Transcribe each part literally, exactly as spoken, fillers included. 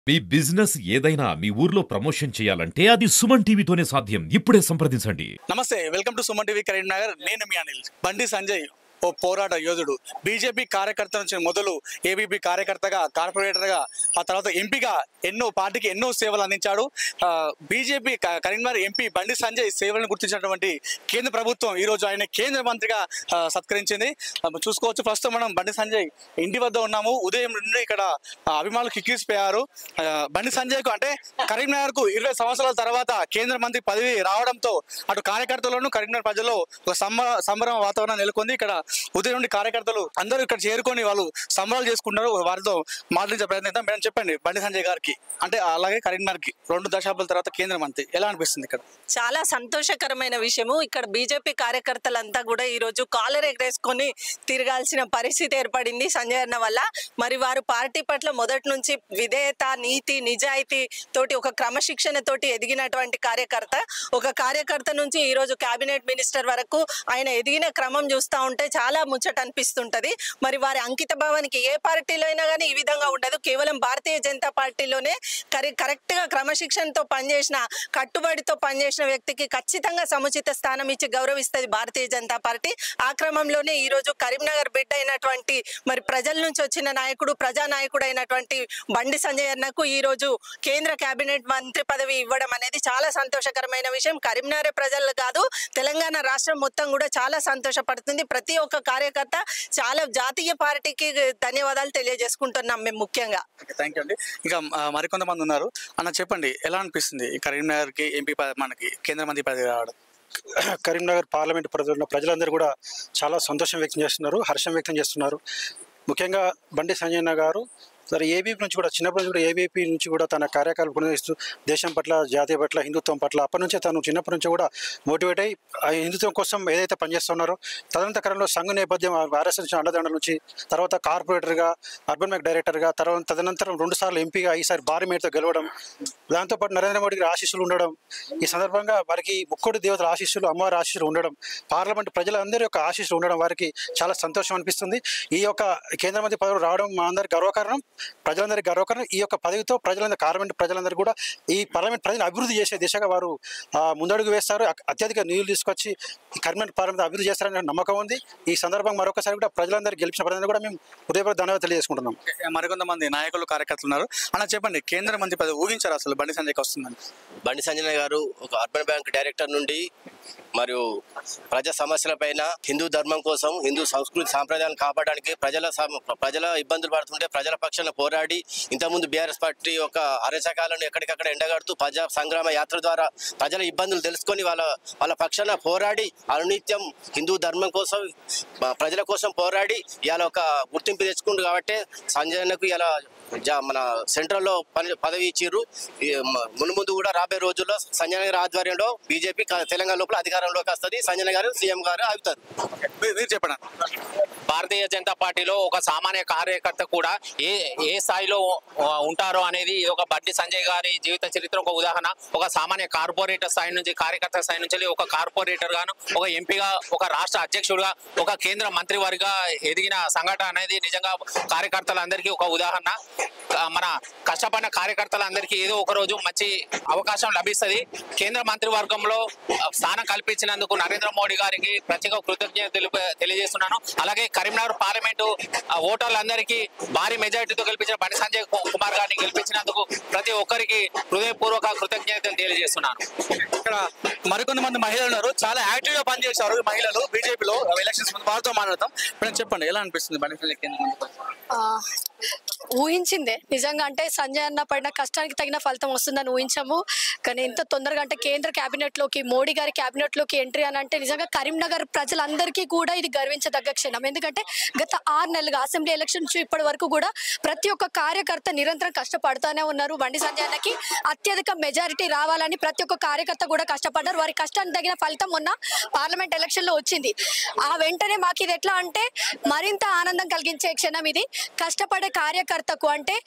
మీ business ఏదైనా మీ ఊర్లో promotion చేయాలంటే అది సుమన్ టీవీతోనే సాధ్యం. ఇప్పుడే సంప్రదించండి. నమస్తే, welcome to Suman TV Karimnagar. నేను మీ అనిల్. బండి సంజయ్ ఓ పోరాట యోధుడు. బీజేపీ కార్యకర్త నుంచి మొదలు ఏబీపీ కార్యకర్తగా, కార్పొరేటర్గా, ఆ తర్వాత ఎంపీగా ఎన్నో పార్టీకి ఎన్నో సేవలు అందించాడు. బీజేపీ కరీంనగర్ ఎంపీ బండి సంజయ్ సేవలను గుర్తించినటువంటి కేంద్ర ప్రభుత్వం ఈరోజు ఆయన కేంద్ర మంత్రిగా సత్కరించింది. చూసుకోవచ్చు, ప్రస్తుతం మనం బండి సంజయ్ ఇంటి వద్ద ఉన్నాము. ఉదయం నుండి ఇక్కడ అభిమానులు కిక్కిసిపోయారు. బండి సంజయ్కు అంటే కరీంనగర్కు ఇరవై సంవత్సరాల తర్వాత కేంద్ర మంత్రి పదవి రావడంతో అటు కార్యకర్తలను, కరీంనగర్ ప్రజల్లో ఒక సంబ సంబరం వాతావరణం నెలకొంది. ఇక్కడ ఉదయం నుండి కార్యకర్తలు అందరూ ఇక్కడ చేరుకొని వాళ్ళు సంబరాలు చేసుకుంటారు. వారితో మాట్లాడించే ప్రయత్నిద్దాం. మేడం, చెప్పండి, బండి సంజయ్ గారికి అంటే అలాగే కరీంనగర్కి రెండు దశాబ్దాల తర్వాత కేంద్ర మంత్రి ఎలా అనిపిస్తుంది? ఇక్కడ చాలా సంతోషకరమైన విషయము. ఇక్కడ బీజేపీ కార్యకర్తలంతా కూడా ఈ రోజు కాలర్ ఎగరేసుకొని తిరగాల్సిన పరిస్థితి ఏర్పడింది సంజయ్ అన్న వల్ల. మరి వారు పార్టీ పట్ల మొదటి నుంచి విధేయత, నీతి, నిజాయితీ తోటి ఒక క్రమశిక్షణ తోటి ఎదిగినటువంటి కార్యకర్త. ఒక కార్యకర్త నుంచి ఈ రోజు కేబినెట్ మినిస్టర్ వరకు ఆయన ఎదిగిన క్రమం చూస్తూ ఉంటే చాలా ముచ్చట అనిపిస్తుంటది. మరి వారి అంకిత భావానికి ఏ పార్టీలో అయినా కానీ ఈ విధంగా ఉండదు. కేవలం భారతీయ జనతా పార్టీలోనే కరెక్ట్ గా క్రమశిక్షణతో పనిచేసిన, కట్టుబడితో పనిచేసిన వ్యక్తికి ఖచ్చితంగా సముచిత స్థానం ఇచ్చి గౌరవిస్తుంది భారతీయ జనతా పార్టీ. ఆ క్రమంలోనే ఈ రోజు కరీంనగర్ బిడ్డ అయినటువంటి, మరి ప్రజల నుంచి వచ్చిన నాయకుడు, ప్రజానాయకుడు అయినటువంటి బండి సంజయ్ అన్నకు ఈ రోజు కేంద్ర కేబినెట్ మంత్రి పదవి ఇవ్వడం అనేది చాలా సంతోషకరమైన విషయం. కరీంనగర్ ప్రజలు కాదు, తెలంగాణ రాష్ట్రం మొత్తం కూడా చాలా సంతోషపడుతుంది. ప్రతి ఒక్క కార్యకర్త చాలా జాతీయ పార్టీకి ధన్యవాదాలు తెలియజేసుకుంటున్నాం మేము ముఖ్యంగా. థ్యాంక్ యూ అండి. ఇంకా మరికొంతమంది ఉన్నారు. అన్న, చెప్పండి, ఎలా అనిపిస్తుంది కరీంనగర్కి ఎంపీ మనకి కేంద్ర మంత్రి పదవి రావడం? కరీంనగర్ పార్లమెంట్ పరిధిలో ప్రజలందరూ కూడా చాలా సంతోషం వ్యక్తం చేస్తున్నారు, హర్షం వ్యక్తం చేస్తున్నారు. ముఖ్యంగా బండి సంజయ్ గారు సరే ఏబీపీ నుంచి కూడా చిన్నప్పటి నుంచి కూడా ఏబీపీ నుంచి కూడా తన కార్యక్రమాలు కొనసాగిస్తూ దేశం పట్ల, జాతీయ పట్ల, హిందుత్వం పట్ల అప్పటి నుంచే తను చిన్నప్పటి నుంచి కూడా మోటివేట్ అయ్యి ఆ హిందుత్వం కోసం ఏదైతే పనిచేస్తున్నారో తదనంతరంలో సంఘ నేపథ్యం ఆర్ఎస్ఎస్ నుంచి అండదండల నుంచి తర్వాత కార్పొరేటర్గా, అర్బన్ బ్యాంక్ డైరెక్టర్గా, తర్వాత తదనంతరం రెండు సార్లు ఎంపీగా, ఈసారి భారీ మేరతో గెలవడం, దాంతోపాటు నరేంద్ర మోడీ గారి ఆశీస్సులు ఉండడం, ఈ సందర్భంగా వారికి ముక్కోటి దేవతల ఆశీస్సులు, అమ్మవారి ఆశీస్సులు ఉండడం, పార్లమెంట్ ప్రజలందరి యొక్క ఆశీస్సులు ఉండడం వారికి చాలా సంతోషం అనిపిస్తుంది. ఈ యొక్క కేంద్ర మంత్రి పదవి రావడం మా అందరి గర్వకారణం, ప్రజలందరికీ గర్వకారణం. ఈ యొక్క పదవితో ప్రజలందరూ, పార్లమెంట్ ప్రజలందరూ కూడా ఈ పార్లమెంట్ ప్రజలను అభివృద్ధి చేసే దిశగా వారు ముందడుగు వేస్తారు. అత్యధిక నిధులు తీసుకొచ్చి ఈ కరీంనగర్ పార్లమెంట్ అభివృద్ధి చేస్తారనే నమ్మకం ఉంది. ఈ సందర్భంగా మరొకసారి కూడా ప్రజలందరూ గెలిచిన ప్రజలందరూ కూడా మేము హృదయపూర్వక ధన్యవాదాలు తెలియజేసుకుంటున్నాం. మరికొంతమంది నాయకులు, కార్యకర్తలు ఉన్నారు. అలా చెప్పండి, కేంద్ర మంత్రి పదవి ఊహించారు అసలు బండి సంజయ్కి వస్తుందని? బండి సంజయ్ గారు ఒక అర్బన్ బ్యాంక్ డైరెక్టర్ నుండి మరియు ప్రజా సమస్యల పైన, హిందూ ధర్మం కోసం, హిందూ సంస్కృతి సాంప్రదాయాలను కాపాడడానికి, ప్రజల ప్రజల ఇబ్బందులు పడుతుంటే ప్రజల పక్షాన పోరాడి ఇంతకుముందు బీఆర్ఎస్ పార్టీ యొక్క అరచకాలను ఎక్కడికక్కడ ఎండగడుతూ ప్రజా సంగ్రామ యాత్ర ద్వారా ప్రజల ఇబ్బందులు తెలుసుకొని వాళ్ళ వాళ్ళ పక్షాన పోరాడి అనునిత్యం హిందూ ధర్మం కోసం, ప్రజల కోసం పోరాడి ఇవాళ ఒక గుర్తింపు తెచ్చుకుంటు కాబట్టి సంజయ్కు ఇలా మన సెంట్రల్లో పని పదవి ఇచ్చిర్రు. మున్ముందు కూడా రాబోయే రోజుల్లో సంజయ్ గారి ఆధ్వర్యంలో బీజేపీ తెలంగాణ లోపల అధికారంలోకి వస్తుంది. సంజయ్ గారు సీఎం గారు అవుతారు. మీరు చెప్పండి. భారతీయ జనతా పార్టీలో ఒక సామాన్య కార్యకర్త కూడా ఏ ఏ స్థాయిలో ఉంటారో అనేది ఇది ఒక బండి సంజయ్ గారి జీవిత చరిత్ర ఒక ఉదాహరణ. ఒక సామాన్య కార్పొరేటర్ స్థాయి నుంచి, కార్యకర్త స్థాయి నుంచి ఒక కార్పొరేటర్ గాను, ఒక ఎంపీగా, ఒక రాష్ట్ర అధ్యక్షుడిగా, ఒక కేంద్ర మంత్రివారిగా ఎదిగిన సంఘటన అనేది నిజంగా కార్యకర్తలందరికీ ఒక ఉదాహరణ. మన కష్టపడిన కార్యకర్తలందరికీ ఏదో ఒక రోజు మంచి అవకాశం లభిస్తుంది. కేంద్ర మంత్రివర్గంలో స్థానం కల్పించినందుకు నరేంద్ర మోడీ గారికి ప్రత్యేక కృతజ్ఞతలు తెలియజేస్తున్నాను. అలాగే కరీంనగర్ పార్లమెంటు ఓటర్లందరికీ భారీ మెజారిటీతో గెలిపించిన బండి సంజయ్ కుమార్ గారిని గెలిపించినందుకు ప్రతి ఒక్కరికి హృదయపూర్వక కృతజ్ఞతలు తెలియజేస్తున్నాను. ఇక్కడ మరికొంతమంది మహిళలు ఉన్నారు. చాలా యాక్టివ్ గా పనిచేశారు మహిళలు బీజేపీలో ఎలక్షన్స్ ముందు. వారితో మాట్లాడతాం. ఇప్పుడు చెప్పండి, ఎలా అనిపిస్తుంది బండి సంజయ్ కేంద్ర మంత్రి? ఊహించిందే నిజంగా. అంటే సంజయ్ అన్న పడిన కష్టానికి తగిన ఫలితం వస్తుందని ఊహించాము. కానీ ఇంత తొందరగా అంటే కేంద్ర కేబినెట్ లోకి, మోడీ గారి కేబినెట్ లోకి ఎంట్రీ అని అంటే నిజంగా కరీంనగర్ ప్రజలందరికీ కూడా ఇది గర్వించదగ్గ క్షణం. ఎందుకంటే గత ఆరు నెలలుగా అసెంబ్లీ ఎలక్షన్ నుంచి ఇప్పటి వరకు కూడా ప్రతి ఒక్క కార్యకర్త నిరంతరం కష్టపడుతూనే ఉన్నారు. బండి సంజయ్ అన్నకి అత్యధిక మెజారిటీ రావాలని ప్రతి ఒక్క కార్యకర్త కూడా కష్టపడ్డారు. వారి కష్టానికి తగిన ఫలితం ఉన్న పార్లమెంట్ ఎలక్షన్ లో వచ్చింది. ఆ వెంటనే మాకు ఇది ఎట్లా అంటే మరింత ఆనందం కలిగించే క్షణం ఇది. కష్టపడే కార్యకర్తకు అంటే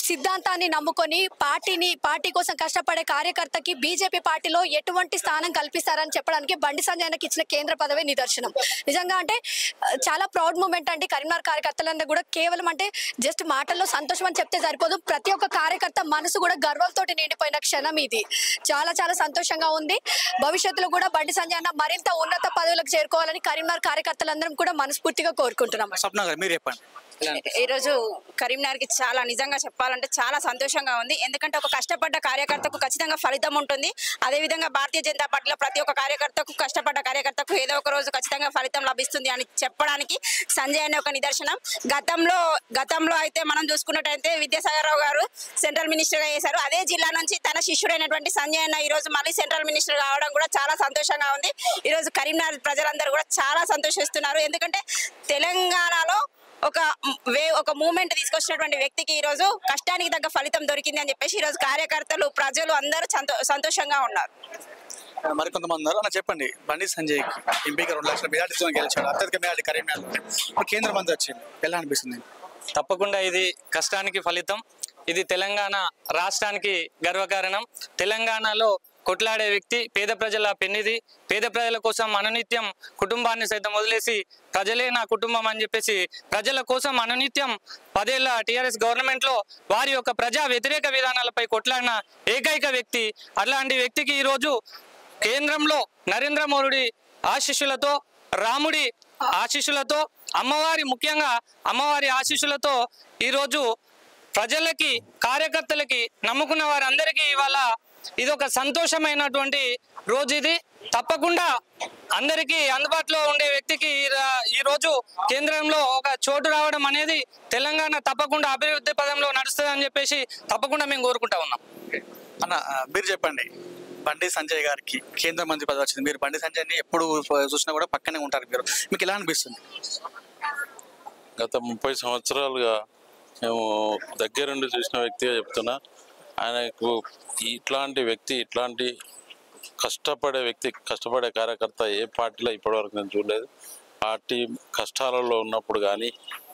సిద్ధాంతాన్ని నమ్ముకొని పార్టీని పార్టీ కోసం కష్టపడే కార్యకర్తకి బీజేపీ పార్టీలో ఎటువంటి స్థానం కల్పిస్తారని చెప్పడానికి బండి సంజయ్ అన్నకి ఇచ్చిన కేంద్ర పదవి నిదర్శనం. నిజంగా అంటే చాలా ప్రౌడ్ మూమెంట్ అండి. కరీంనగర్ కార్యకర్తలందరూ కూడా కేవలం అంటే జస్ట్ మాటల్లో సంతోషం అని చెప్తే సరిపోదు, ప్రతి ఒక్క కార్యకర్త మనసు కూడా గర్వంతో నిండిపోయిన క్షణం ఇది. చాలా చాలా సంతోషంగా ఉంది. భవిష్యత్తులో కూడా బండి సంజయ్ అన్న మరింత ఉన్నత పదవులకు చేరుకోవాలని కరీంనగర్ కార్యకర్తలందరం కూడా మనస్ఫూర్తిగా కోరుకుంటున్నాం. స్వప్న గారు మీరు చెప్పండి. ఈరోజు కరీంనగర్కి చాలా నిజంగా చెప్పాలంటే చాలా సంతోషంగా ఉంది. ఎందుకంటే ఒక కష్టపడ్డ కార్యకర్తకు ఖచ్చితంగా ఫలితం ఉంటుంది. అదేవిధంగా భారతీయ జనతా పార్టీలో ప్రతి ఒక్క కార్యకర్తకు కష్టపడ్డ కార్యకర్తకు ఏదో ఒక రోజు ఖచ్చితంగా ఫలితం లభిస్తుంది అని చెప్పడానికి సంజయ్ అనే ఒక నిదర్శనం. గతంలో గతంలో అయితే మనం చూసుకున్నట్టయితే విద్యాసాగర్ రావు గారు సెంట్రల్ మినిస్టర్గా చేశారు. అదే జిల్లా నుంచి తన శిష్యుడైనటువంటి సంజయ్ అన్న ఈ రోజు మళ్ళీ సెంట్రల్ మినిస్టర్ కావడం కూడా చాలా సంతోషంగా ఉంది. ఈరోజు కరీంనగర్ ప్రజలందరూ కూడా చాలా సంతోషిస్తున్నారు. ఎందుకంటే తెలంగాణలో ఒక వే ఒక మూమెంట్ తీసుకొచ్చినటువంటి వ్యక్తికి ఈ రోజు కష్టానికి తగ్గ ఫలితం దొరికింది అని చెప్పేసి ఈ రోజు కార్యకర్తలు ప్రజలు అందరూ సంతోషంగా ఉన్నారు. మరికొంతమంది ఉన్నారు అన్న చెప్పండి. బండి సంజయ్ ఎంపీగా రెండు లక్షల మెజార్టీతో గెలిచాడు, అత్యధిక మెజార్టీ కరీంనగర్. కేంద్ర మంత్రి వచ్చింది, ఎలా అనిపిస్తుంది? తప్పకుండా ఇది కష్టానికి ఫలితం. ఇది తెలంగాణ రాష్ట్రానికి గర్వకారణం. తెలంగాణలో కొట్లాడే వ్యక్తి, పేద ప్రజల పెన్నిది. పేద ప్రజల కోసం అనునిత్యం కుటుంబాన్ని సైతం వదిలేసి ప్రజలే నా కుటుంబం అని చెప్పేసి ప్రజల కోసం అనునిత్యం పదేళ్ల టీఆర్ఎస్ గవర్నమెంట్ లో వారి యొక్క ప్రజా వ్యతిరేక విధానాలపై కొట్లాడిన ఏకైక వ్యక్తి. అలాంటి వ్యక్తికి ఈరోజు కేంద్రంలో నరేంద్ర మోడీ ఆశీస్సులతో, రాముడి ఆశీస్సులతో, అమ్మవారి ముఖ్యంగా అమ్మవారి ఆశీస్సులతో ఈరోజు ప్రజలకి, కార్యకర్తలకి, నమ్ముకున్న వారందరికీ ఇవాళ ఇది ఒక సంతోషమైనటువంటి రోజు. ఇది తప్పకుండా అందరికీ అందుబాటులో ఉండే వ్యక్తికి ఈ రోజు కేంద్రంలో ఒక చోటు రావడం అనేది తెలంగాణ తప్పకుండా అభివృద్ధి పదంలో నడుస్తుంది అని చెప్పేసి తప్పకుండా మేము కోరుకుంటా ఉన్నాం. అన్న మీరు చెప్పండి. బండి సంజయ్ గారికి కేంద్ర మంత్రి పదవి వచ్చింది. మీరు బండి సంజయ్ని ఎప్పుడు చూసినా కూడా పక్కనే ఉంటారు. మీరు మీకు ఎలా అనిపిస్తుంది? గత ముప్పై సంవత్సరాలుగా మేము దగ్గరుండి చూసిన వ్యక్తిగా చెప్తున్నా. ఆయనకు ఇట్లాంటి వ్యక్తి, ఇట్లాంటి కష్టపడే వ్యక్తి, కష్టపడే కార్యకర్త ఏ పార్టీలో ఇప్పటివరకు నేను చూడలేదు. పార్టీ కష్టాలలో ఉన్నప్పుడు కానీ,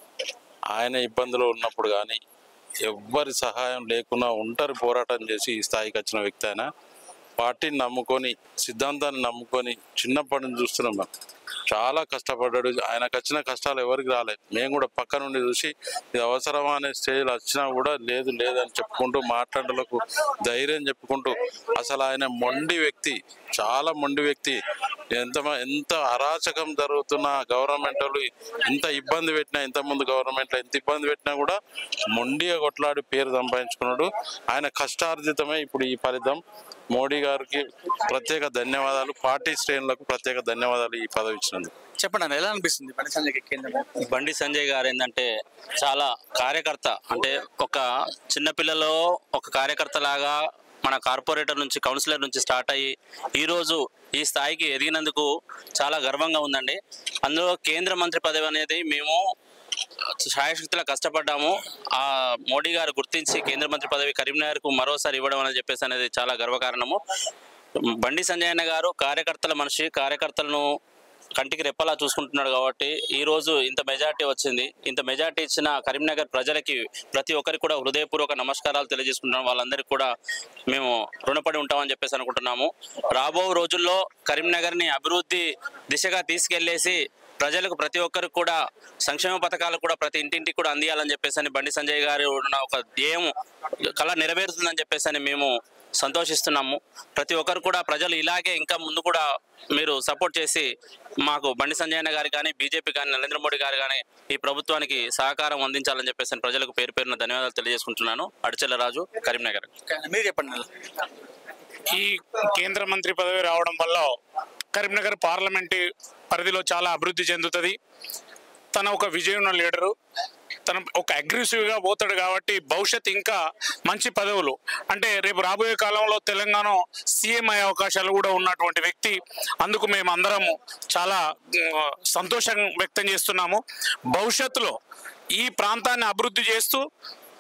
ఆయన ఇబ్బందులు ఉన్నప్పుడు కానీ ఎవ్వరి సహాయం లేకుండా ఒంటరి పోరాటం చేసి ఈ స్థాయికి వచ్చిన వ్యక్తి ఆయన. పార్టీని నమ్ముకొని, సిద్ధాంతాన్ని నమ్ముకొని చిన్నప్పటి నుంచి చూస్తున్నాం. మేము చాలా కష్టపడ్డాడు. ఆయనకు వచ్చిన కష్టాలు ఎవరికి రాలేదు. మేము కూడా పక్క నుండి చూసి ఇది అవసరమా అనే స్టేజ్లో వచ్చినా కూడా లేదు లేదని చెప్పుకుంటూ, మాట్లాడలకు ధైర్యం చెప్పుకుంటూ, అసలు ఆయన మొండి వ్యక్తి, చాలా మొండి వ్యక్తి. ఎంత ఎంత అరాచకం జరుగుతున్న గవర్నమెంట్ వాళ్ళు ఎంత ఇబ్బంది పెట్టినా, ఇంతకుముందు గవర్నమెంట్లో ఎంత ఇబ్బంది పెట్టినా కూడా మొండిగా కొట్లాడి పేరు సంపాదించుకున్నాడు. ఆయన కష్టార్జితమే ఇప్పుడు ఈ ఫలితం. మోడీ గారికి ప్రత్యేక ధన్యవాదాలు, పార్టీ శ్రేణులకు ప్రత్యేక ధన్యవాదాలు ఈ పదవి ఇచ్చినందుకు. చెప్పండి అన్న, ఎలా అనిపిస్తుంది బండి సంజయ్ కేంద్రం? బండి సంజయ్ గారు ఏంటంటే చాలా కార్యకర్త, అంటే ఒక చిన్నపిల్లలో ఒక కార్యకర్త లాగా మన కార్పొరేటర్ నుంచి, కౌన్సిలర్ నుంచి స్టార్ట్ అయ్యి ఈరోజు ఈ స్థాయికి ఎదిగినందుకు చాలా గర్వంగా ఉందండి. అందులో కేంద్ర మంత్రి పదవి అనేది మేము శాయశక్తిలా కష్టపడ్డాము. ఆ మోడీ గారు గుర్తించి కేంద్ర మంత్రి పదవి కరీంనగర్కు మరోసారి ఇవ్వడం అని చెప్పేసి అనేది చాలా గర్వకారణము. బండి సంజయ్ అన్న గారు కార్యకర్తల మనిషి, కార్యకర్తలను కంటికి రెప్పలా చూసుకుంటున్నాడు కాబట్టి ఈరోజు ఇంత మెజార్టీ వచ్చింది. ఇంత మెజార్టీ ఇచ్చిన కరీంనగర్ ప్రజలకి ప్రతి ఒక్కరికి కూడా హృదయపూర్వక నమస్కారాలు తెలియజేసుకుంటున్నాం. వాళ్ళందరికీ కూడా మేము రుణపడి ఉంటామని చెప్పేసి అనుకుంటున్నాము. రాబో రోజుల్లో కరీంనగర్ని అభివృద్ధి దిశగా తీసుకెళ్లేసి ప్రజలకు ప్రతి ఒక్కరికి కూడా సంక్షేమ పథకాలు కూడా ప్రతి ఇంటింటికి కూడా అందియాలని చెప్పేసి అని బండి సంజయ్ గారు ఉన్న ఒక ధ్యేయం కళ నెరవేరుతుందని చెప్పేసి అని మేము సంతోషిస్తున్నాము. ప్రతి ఒక్కరు కూడా ప్రజలు ఇలాగే ఇంకా ముందు కూడా మీరు సపోర్ట్ చేసి మాకు బండి సంజయ్ అన్న గారు కానీ, బీజేపీ కానీ, నరేంద్ర మోడీ గారు కానీ ఈ ప్రభుత్వానికి సహకారం అందించాలని చెప్పేసి ప్రజలకు పేరు పేరున ధన్యవాదాలు తెలియజేసుకుంటున్నాను. అడిచెల్ల రాజు, కరీంనగర్. మీరు చెప్పండి. ఈ కేంద్ర మంత్రి పదవి రావడం వల్ల కరీంనగర్ పార్లమెంటు పరిధిలో చాలా అభివృద్ధి చెందుతుంది. తన ఒక విజయం ఉన్న లీడరు, తన ఒక అగ్రెసివ్గా పోతాడు కాబట్టి భవిష్యత్ ఇంకా మంచి పదవులు, అంటే రేపు రాబోయే కాలంలో తెలంగాణ సీఎం అయ్యే అవకాశాలు కూడా ఉన్నటువంటి వ్యక్తి. అందుకు మేము అందరము చాలా సంతోషం వ్యక్తం చేస్తున్నాము. భవిష్యత్తులో ఈ ప్రాంతాన్ని అభివృద్ధి చేస్తూ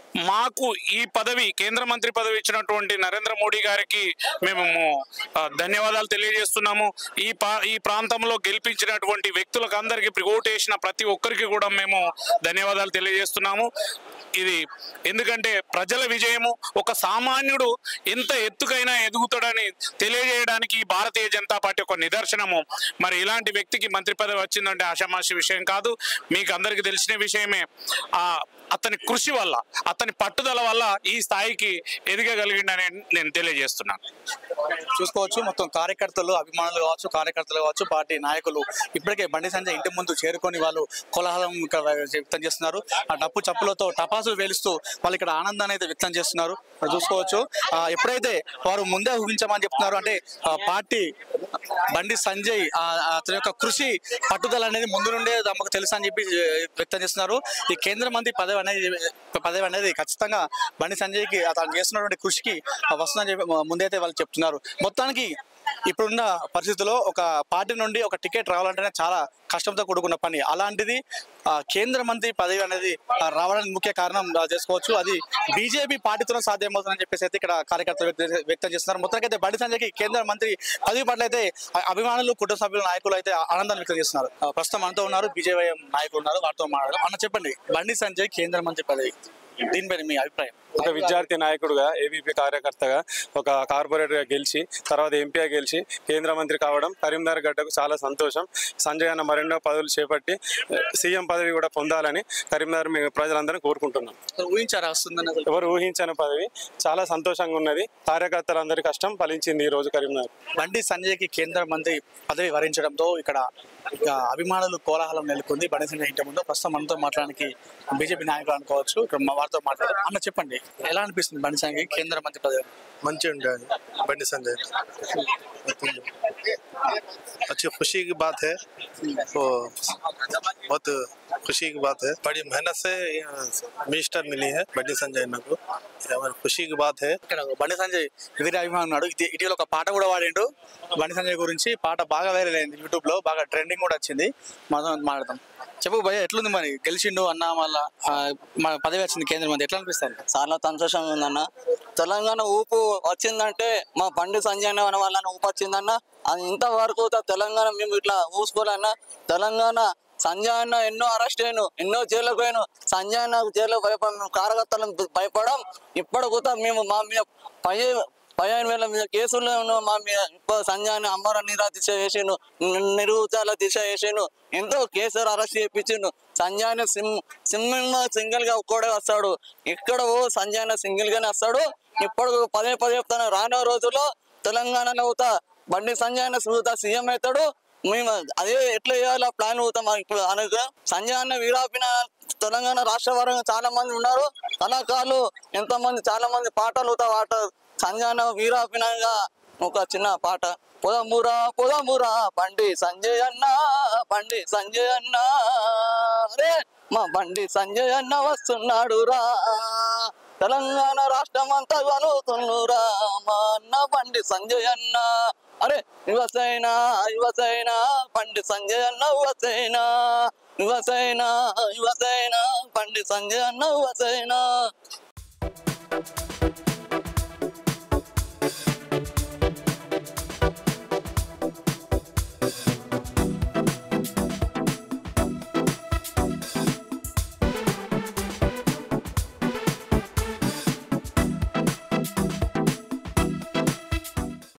మాకు ఈ పదవి కేంద్ర మంత్రి పదవి ఇచ్చినటువంటి నరేంద్ర మోడీ గారికి మేము ధన్యవాదాలు తెలియజేస్తున్నాము. ఈ ఈ ప్రాంతంలో గెలిపించినటువంటి వ్యక్తులకు అందరికీ ఓటు వేసిన ప్రతి ఒక్కరికి కూడా మేము ధన్యవాదాలు తెలియజేస్తున్నాము. ఇది ఎందుకంటే ప్రజల విజయము, ఒక సామాన్యుడు ఎంత ఎత్తుకైనా ఎదుగుతాడని తెలియజేయడానికి భారతీయ జనతా పార్టీ ఒక నిదర్శనము. మరి ఇలాంటి వ్యక్తికి మంత్రి పదవి వచ్చిందంటే ఆషామాషి విషయం కాదు. మీకు అందరికీ తెలిసిన విషయమే. ఆ అతని కృషి వల్ల, అతని పట్టుదల వల్ల ఈ స్థాయికి ఎదగగలిగిందని నేను తెలియజేస్తున్నాను. చూసుకోవచ్చు, మొత్తం కార్యకర్తలు, అభిమానులు కావచ్చు, కార్యకర్తలు కావచ్చు, పార్టీ నాయకులు ఇప్పటికే బండి సంజయ్ ఇంటి ముందు చేరుకొని వాళ్ళు కోలాహలం వ్యక్తం చేస్తున్నారు. ఆ డప్పు చప్పులతో టపాసులు వేలుస్తూ వాళ్ళు ఇక్కడ ఆనందాన్ని అయితే వ్యక్తం చేస్తున్నారు. చూసుకోవచ్చు, ఎప్పుడైతే వారు ముందే ఊహించమని చెప్తున్నారు అంటే పార్టీ బండి సంజయ్ అతని యొక్క కృషి, పట్టుదల అనేది ముందు నుండే తమకు తెలుసు అని చెప్పి వ్యక్తం చేస్తున్నారు. ఈ కేంద్ర మంత్రి పదవి అనేది పదవి అనేది ఖచ్చితంగా బండి సంజయ్కి అతను చేస్తున్నటువంటి కృషికి వస్తుందని చెప్పి ముందైతే వాళ్ళు చెప్తున్నారు. మొత్తానికి ఇప్పుడున్న పరిస్థితుల్లో ఒక పార్టీ నుండి ఒక టికెట్ రావాలంటేనే చాలా కష్టంతో కూడుకున్న పని. అలాంటిది కేంద్ర మంత్రి పదవి అనేది రావడానికి ముఖ్య కారణం చేసుకోవచ్చు. అది బీజేపీ పార్టీతో సాధ్యమవుతుందని చెప్పేసి అయితే ఇక్కడ కార్యకర్తలు వ్యక్తం చేస్తున్నారు. మొత్తానికి అయితే బండి సంజయ్కి కేంద్ర మంత్రి పదవి పట్ల అయితే అభిమానులు, కుటుంబ సభ్యుల నాయకులు అయితే ఆనందాన్ని వ్యక్తం చేస్తున్నారు. ప్రస్తుతం మనతో ఉన్నారు బీజేపీ నాయకులు ఉన్నారు, వారితో మాట్లాడారు. అన్న చెప్పండి, బండి సంజయ్ కేంద్ర మంత్రి పదవి దీనిపై మీ అభిప్రాయం? ఒక విద్యార్థి నాయకుడుగా, ఏబీపీ కార్యకర్తగా, ఒక కార్పొరేటర్గా గెలిచి తర్వాత ఎంపీగా గెలిచి కేంద్ర మంత్రి కావడం కరీంనగర్ గడ్డకు చాలా సంతోషం. సంజయ్ అన్న మరెన్నో పదవులు చేపట్టి సీఎం పదవి కూడా పొందాలని కరీంనగర్ ప్రజలందరూ కోరుకుంటున్నాం. ఊహించారా వస్తుందని? ఎవరు ఊహించని పదవి, చాలా సంతోషంగా ఉన్నది. కార్యకర్తలందరి కష్టం ఫలించింది ఈ రోజు కరీంనగర్. బండి సంజయ్కి కేంద్ర మంత్రి పదవి వరించడంతో ఇక్కడ ఇక అభిమానులు కోలాహలం నెలకొంది. బండి సంజయ్ ఇంటి ముందు ప్రస్తుతం మనతో మాట్లాడడానికి బీజేపీ నాయకులు అనుకోవచ్చు, ఇక్కడ వారితో మాట్లాడారు. అన్న చెప్పండి, ఎలా అనిపిస్తుంది బండి సంజయ్ కేంద్ర మంత్రి పదవి? మంచిగా ఉంటుంది బండి సంజయ్. अच्छी खुशी की बात है, तो बहुत खुशी की बात है. बड़ी मेहनत से मिनिस्टर मिली है బండి సంజయ్ నాకు, ఖుషీ की बात है. ఇక్కడ బండి సంజయ్ వీర అభిమానం ఉన్నాడు. ఇటీవల ఒక పాట కూడా వాడిండు బండి సంజయ్ గురించి. పాట బాగా వైరల్ అయింది యూట్యూబ్ లో, బాగా ట్రెండింగ్ కూడా వచ్చింది. మనం మాట్లాడదాం. చెప్పు భయ్య, ఎట్లుంది మరి గెలిచిండు అన్న, మళ్ళా మన పదవి వచ్చింది కేంద్ర మంత్రి, ఎట్లా అనిపిస్తుంది? చాలా సంతోషంగా ఉందన్న. తెలంగాణ ఊపు వచ్చిందంటే మా బండి సంజయ్ అన్న వాళ్ళ ఊపు వచ్చిందన్న. అది ఇంతవరకు తెలంగాణ మేము ఇట్లా ఊసుకోవాలన్నా. తెలంగాణ సంజయ్ అన్న ఎన్నో అరెస్ట్ అయ్యాను, ఎన్నో జైలుకు పోయాను. సంజయ్ అన్న జైలు భయపడ మేము కార్యకర్తలను భయపడం. ఇప్పుడు కూడా మేము మా మీద పై పదిహేను వేల మీద కేసులు మా మీద ఇప్పుడు సంజయ్ అన్న అమ్మర నీరా దిశ చేసిండు, నిరుద్యోగాల దిశ చేసిండు, ఎంతో కేసులు అరెస్ట్ చేయించిండు. సంజయ్ అన్న సిమ్ సింగిల్ సింగిల్ గా కూడా వస్తాడు. ఇక్కడ ఓ సంజయ్ అన్న సింగిల్ గానే వస్తాడు. ఇప్పుడు పదే పదే చెప్తాను, రానున్న రోజుల్లో తెలంగాణలో అవుతా బండి సంజయ్ అన్న సుతా సీఎం అవుతాడు. మేము అదే ఎట్లా చేయాలో ప్లాన్ అవుతాం. ఇప్పుడు అనగా సంజయ్ అన్న వీరాపిన తెలంగాణ రాష్ట్ర వారంగా చాలా మంది ఉన్నారు కళాకారులు, ఎంతో మంది చాలా మంది పాటలు అవుతా పాట సంజయ్ అన్న వీరాపినంగా ఒక చిన్న పాట. పొదమురా పొదమురా బండి సంజయ్ అన్న, బండి సంజయ్ అన్న, అరే మా బండి సంజయ్ అన్న వస్తున్నాడు రా, తెలంగాణ రాష్ట్రం అంతా కలుగుతున్నురా మా అన్న బండి సంజయ్ అన్న. అరే యువసేన యువసేన బండి సంజయ్ అన్న యువసేన, యువసేన యువసేన బండి సంజయ్ అన్న యువసేన.